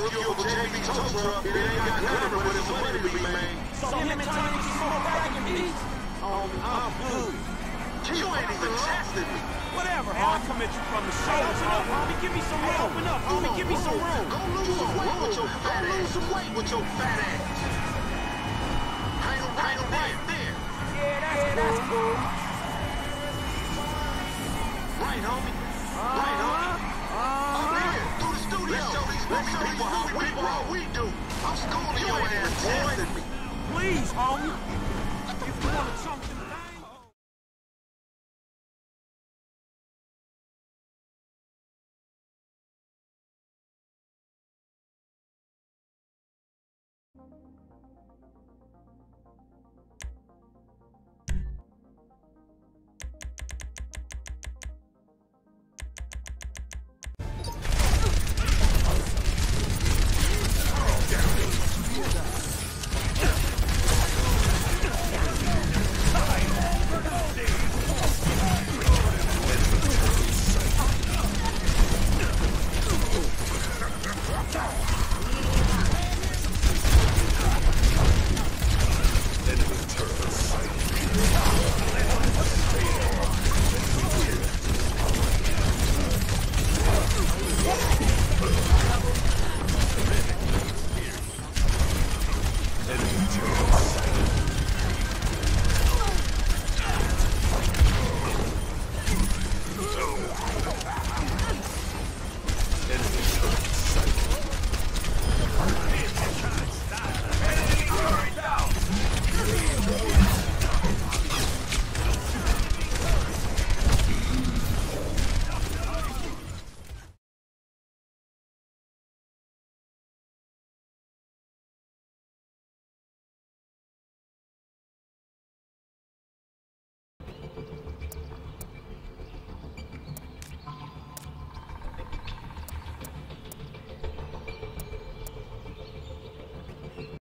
hook you up with JV tow truck. It ain't got nothing, but it's money to be made. So him and Tiny just smoke back and beats? I'm good. You ain't even testing me. Whatever, I'll come at you from the shoulder. Open up, homie. Give me some room. Open up, homie. Give me some room. Go lose some weight with your fat ass. Go lose some weight with your fat ass. Hang him right there. Yeah, that's cool. Right, homie. Right, homie. Over here, through the studio. Let's show these people how we do. I'm schooling your ass, boy. Please, homie. If you want to chunk